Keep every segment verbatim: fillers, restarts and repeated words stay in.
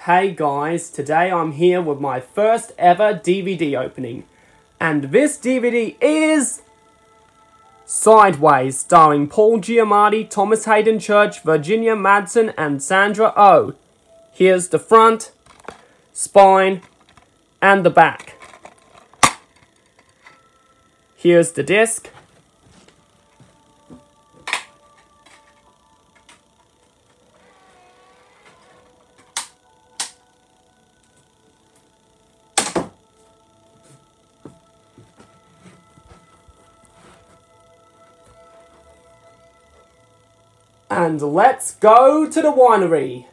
Hey guys, today I'm here with my first ever D V D opening. And this D V D is Sideways, starring Paul Giamatti, Thomas Hayden Church, Virginia Madsen, and Sandra Oh. Here's the front, spine, and the back. Here's the disc. And let's go to the winery.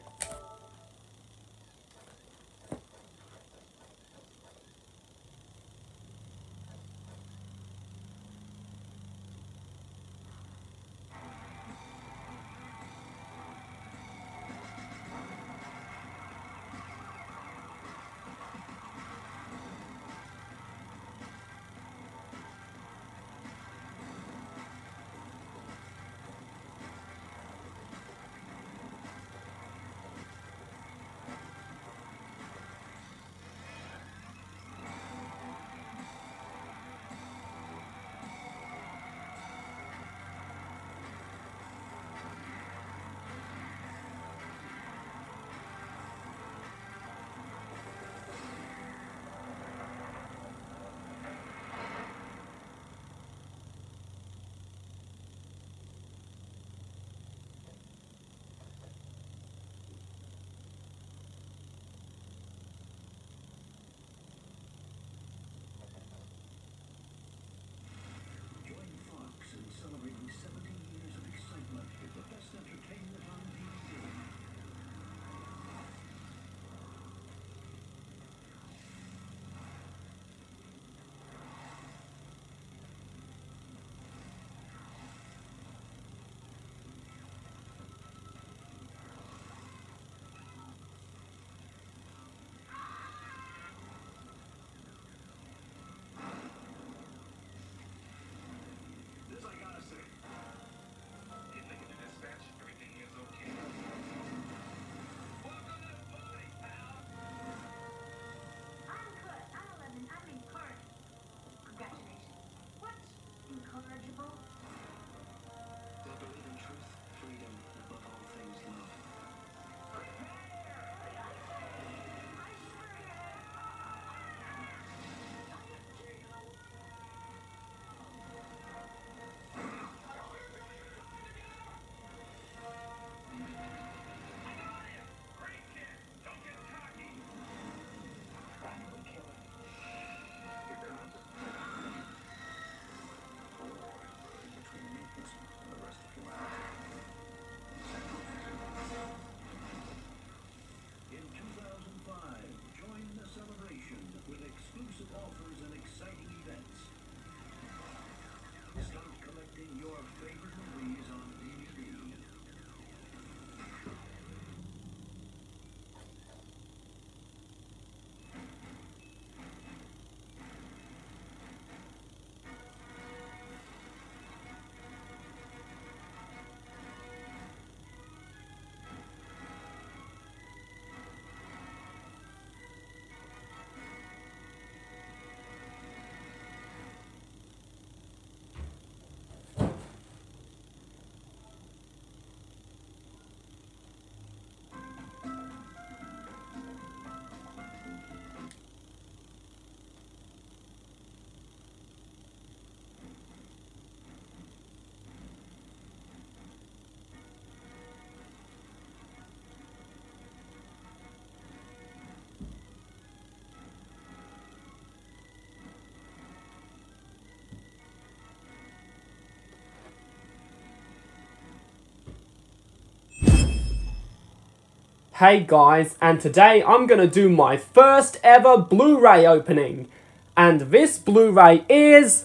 Hey guys, and today I'm gonna do my first ever Blu-ray opening. And this Blu-ray is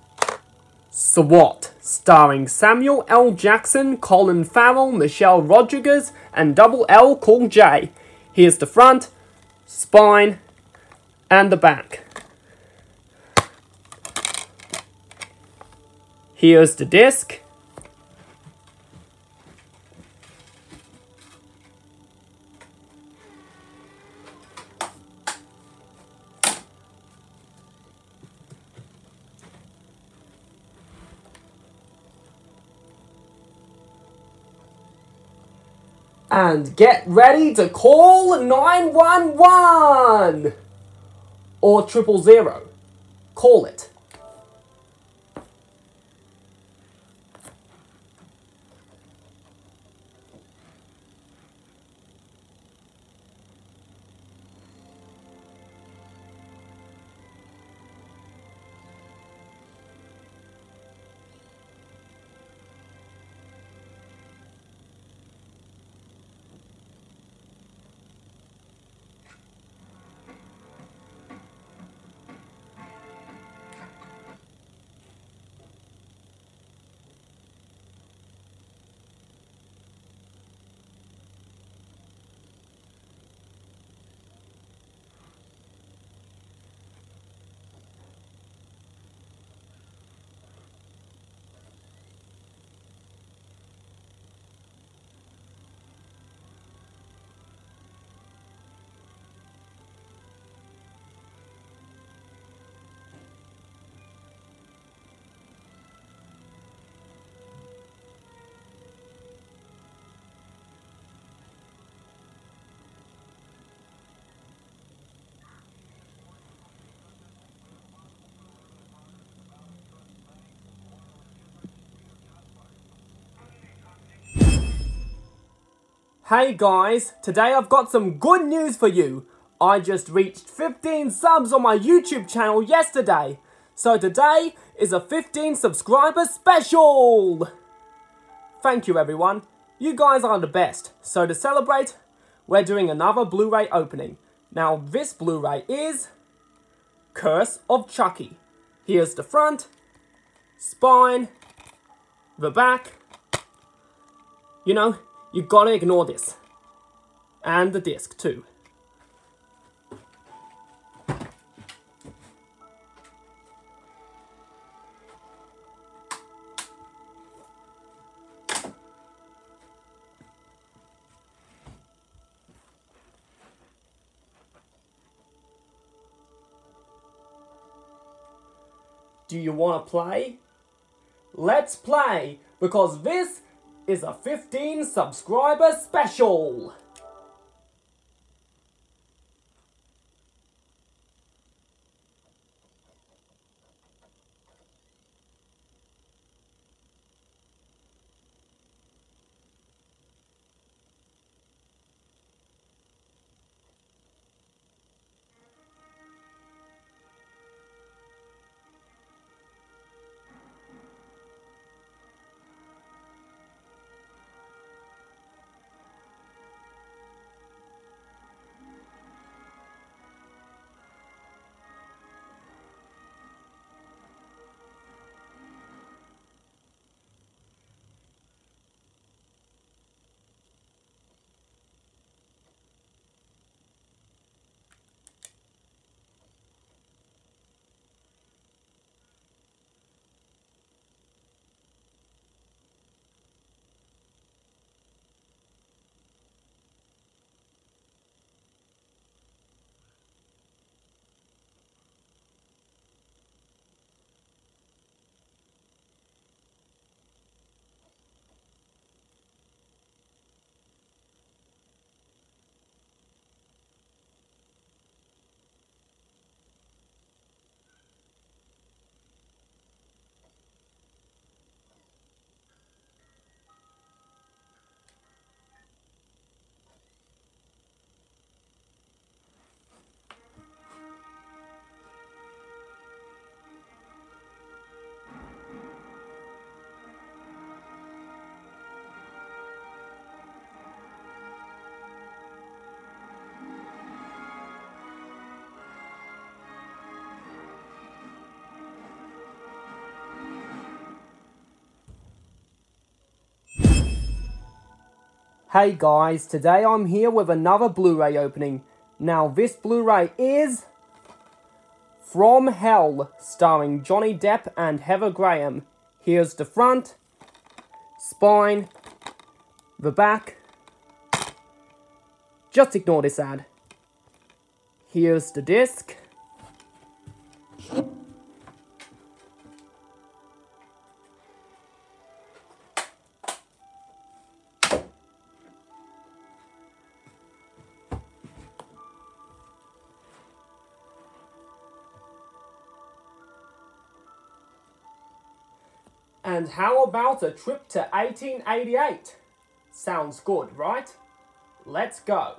SWAT, starring Samuel L. Jackson, Colin Farrell, Michelle Rodriguez, and Double L Cool J. Here's the front, spine, and the back. Here's the disc. And get ready to call nine one one! Or triple zero. Call it. Hey guys, today I've got some good news for you. I just reached fifteen subs on my YouTube channel yesterday. So today is a fifteen subscriber special. Thank you everyone. You guys are the best. So to celebrate, we're doing another Blu-ray opening. Now this Blu-ray is Curse of Chucky. Here's the front, spine, the back. You know, you gotta ignore this. And the disc too. Do you wanna play? Let's play, because this is a fifteen subscriber special! Hey guys, today I'm here with another Blu-ray opening. Now this Blu-ray is From Hell, starring Johnny Depp and Heather Graham. Here's the front, spine, the back. Just ignore this ad. Here's the disc. And how about a trip to eighteen eighty-eight? Sounds good, right? Let's go.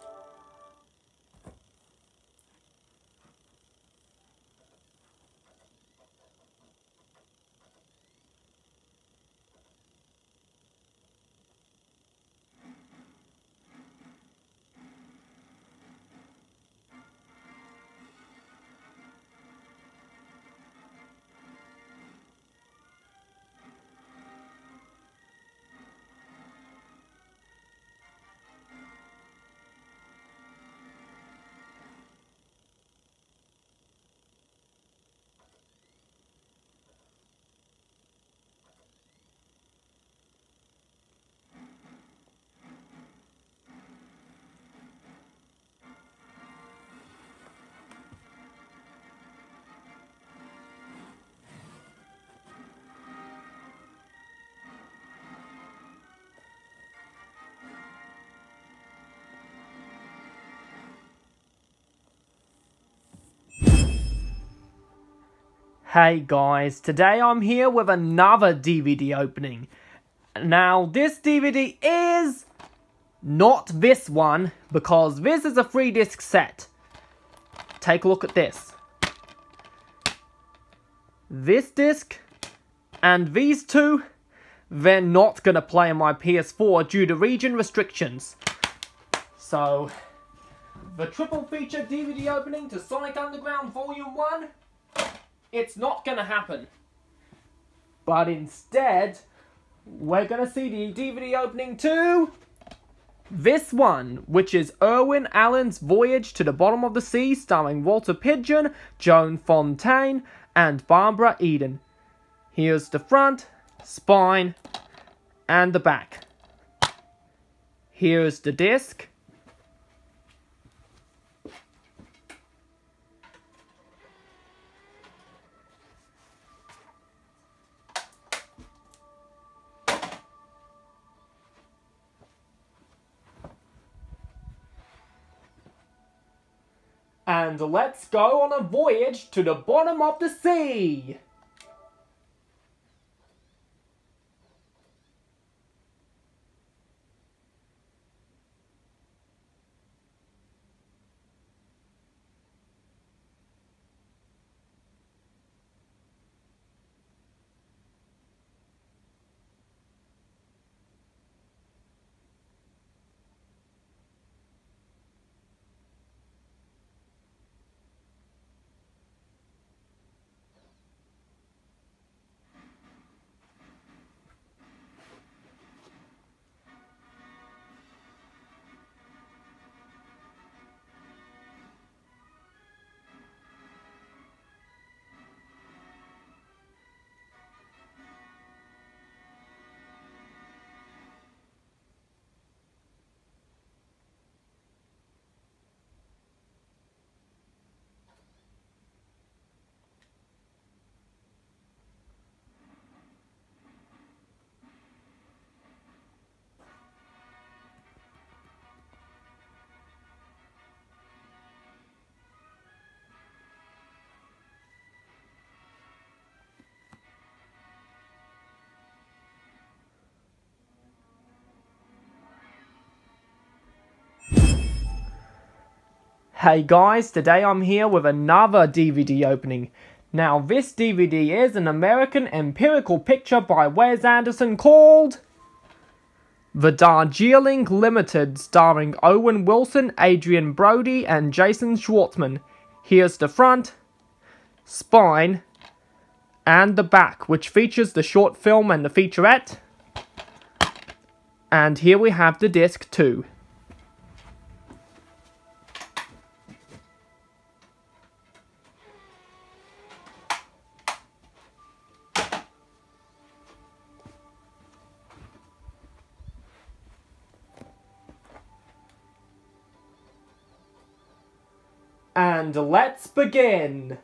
Hey guys, today I'm here with another D V D opening. Now this D V D is not this one, because this is a three disc set. Take a look at this. This disc and these two, they're not gonna play on my P S four due to region restrictions. So, the triple feature D V D opening to Sonic Underground Volume one, it's not gonna happen. But instead, we're gonna see the D V D opening to this one, which is Irwin Allen's Voyage to the Bottom of the Sea, starring Walter Pidgeon, Joan Fontaine, and Barbara Eden. Here's the front, spine, and the back. Here's the disc. And let's go on a voyage to the bottom of the sea! Hey guys, today I'm here with another D V D opening. Now this D V D is an American empirical picture by Wes Anderson called The Darjeeling Limited, starring Owen Wilson, Adrian Brody, and Jason Schwartzman. Here's the front, spine, and the back, which features the short film and the featurette. And here we have the disc too. And let's begin!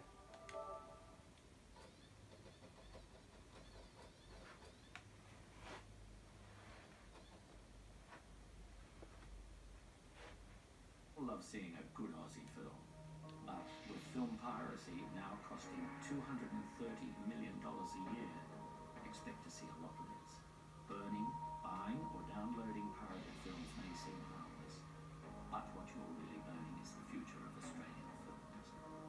Love seeing a good Aussie film, but with film piracy now costing two hundred thirty million dollars a year, expect to see a lot less. Burning, buying, or downloading pirated films may seem harmless, but what you're really burning is the future of Australian films.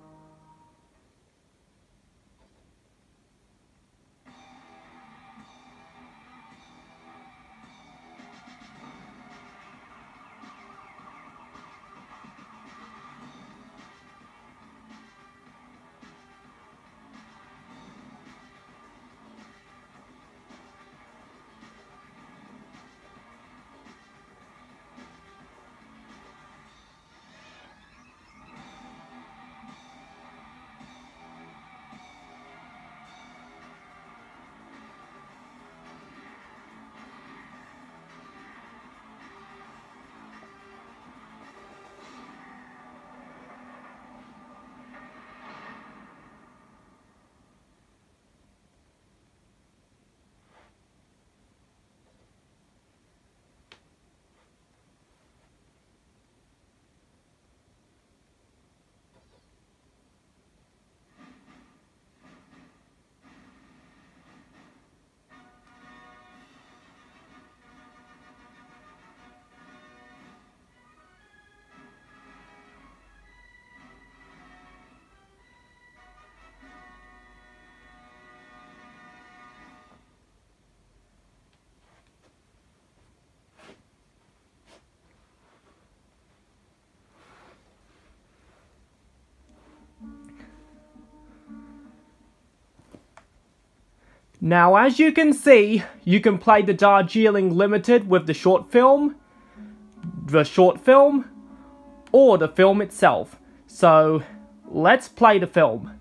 Now, as you can see, you can play the Darjeeling Limited with the short film, the short film, or the film itself. So, let's play the film.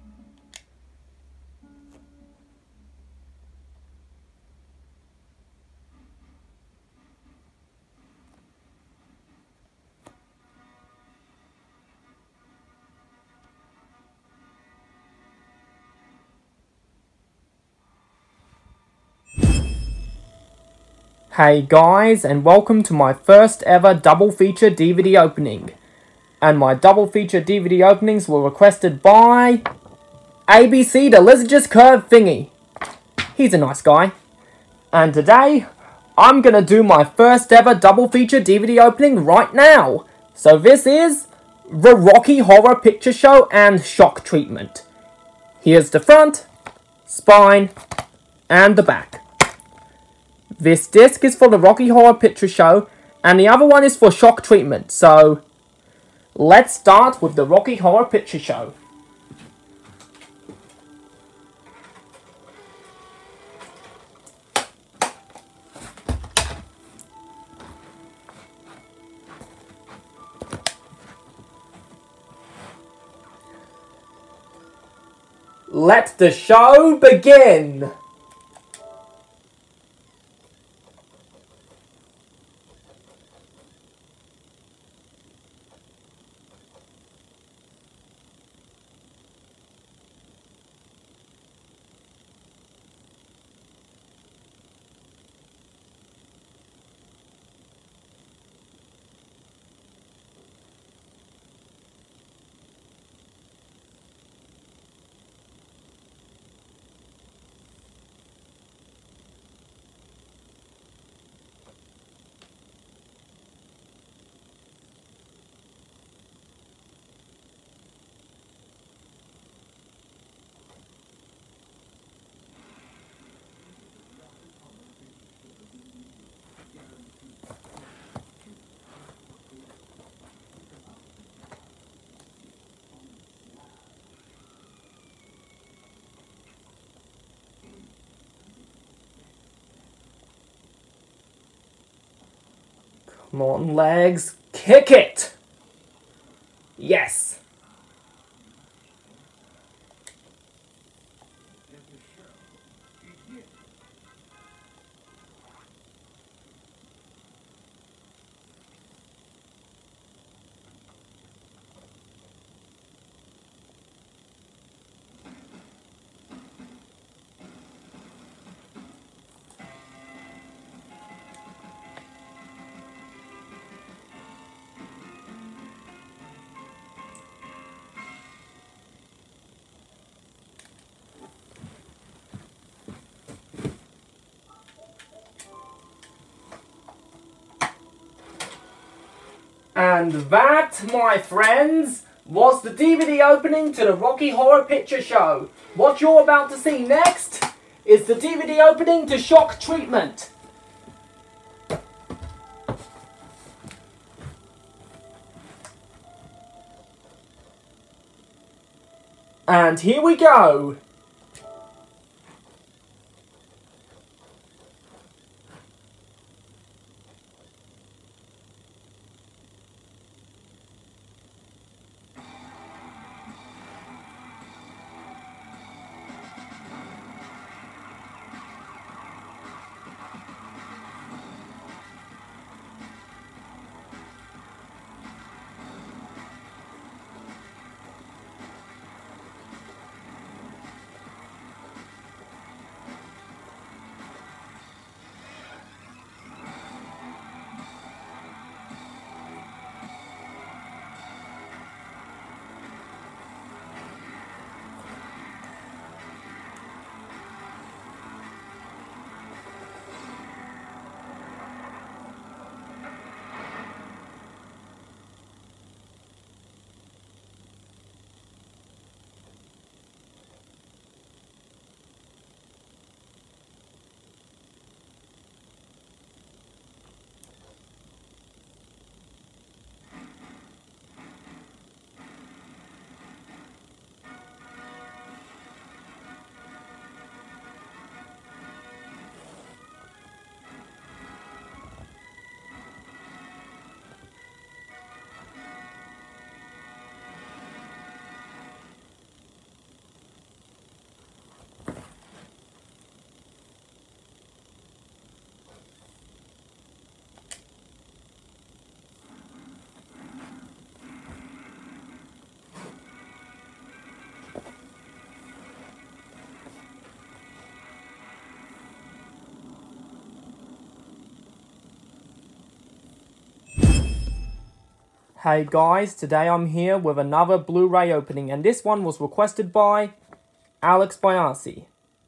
Hey guys, and welcome to my first ever double feature D V D opening. And my double feature D V D openings were requested by A B C the Lizard's Curve Thingy. He's a nice guy. And today, I'm gonna do my first ever double feature D V D opening right now. So this is the Rocky Horror Picture Show and Shock Treatment. Here's the front, spine, and the back. This disc is for the Rocky Horror Picture Show, and the other one is for Shock Treatment. So, let's start with the Rocky Horror Picture Show. Let the show begin! Come on, legs. Kick it! Yes! And that, my friends, was the D V D opening to the Rocky Horror Picture Show. What you're about to see next is the D V D opening to Shock Treatment. And here we go. Hey guys, today I'm here with another Blu-ray opening, and this one was requested by Alex Biasi.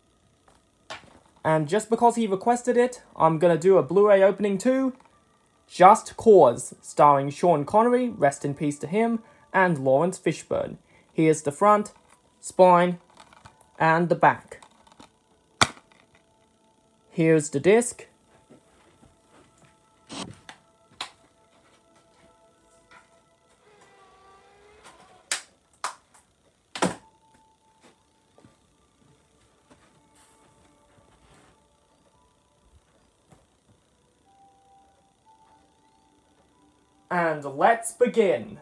And just because he requested it, I'm gonna do a Blu-ray opening too. Just Cause, starring Sean Connery, rest in peace to him, and Lawrence Fishburne. Here's the front, spine, and the back. Here's the disc. And let's begin.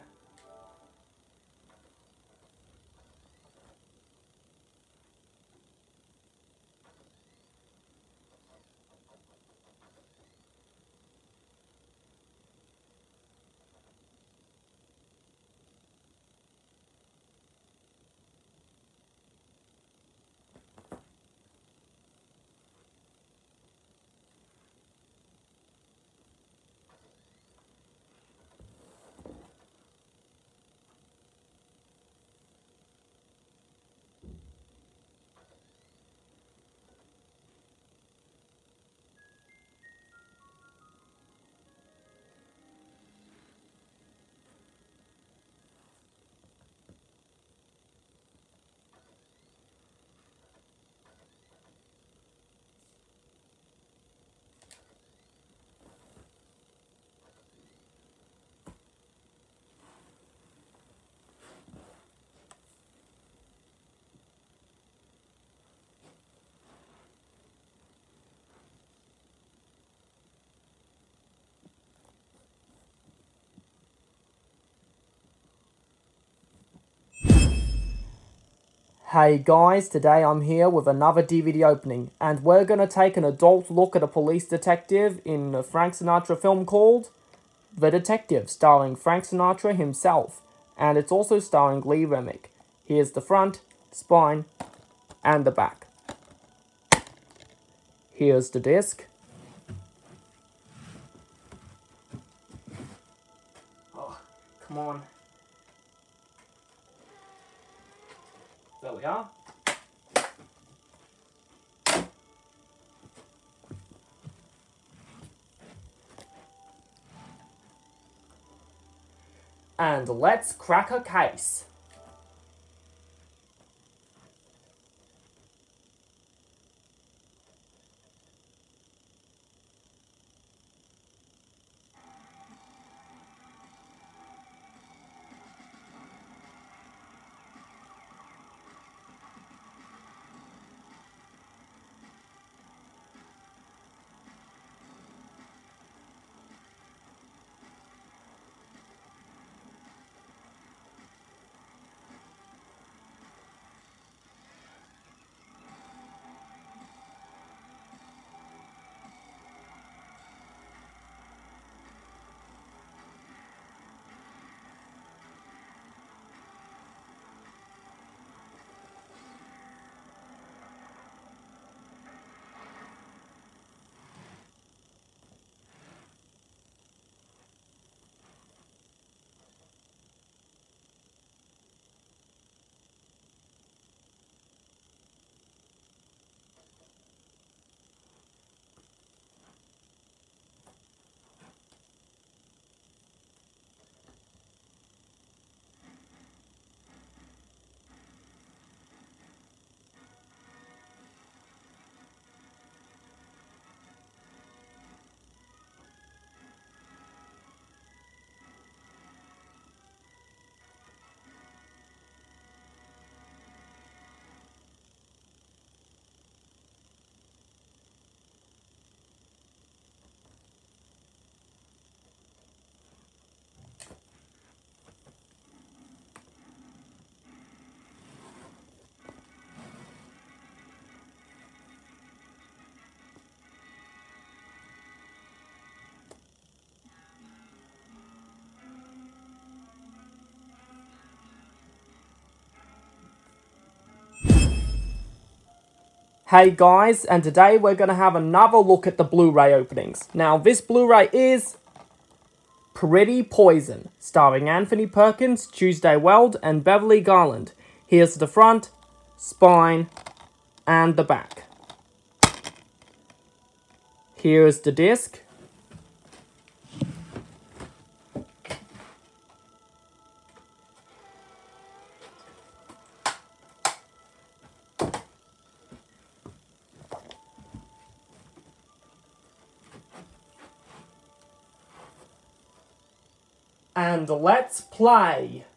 Hey guys, today I'm here with another D V D opening, and we're gonna take an adult look at a police detective in a Frank Sinatra film called The Detective, starring Frank Sinatra himself, and it's also starring Lee Remick. Here's the front, spine, and the back. Here's the disc. Oh, come on. There we are. And let's crack a case. Hey guys, and today we're going to have another look at the Blu-ray openings. Now, this Blu-ray is Pretty Poison, starring Anthony Perkins, Tuesday Weld, and Beverly Garland. Here's the front, spine, and the back. Here's the disc. And let's play.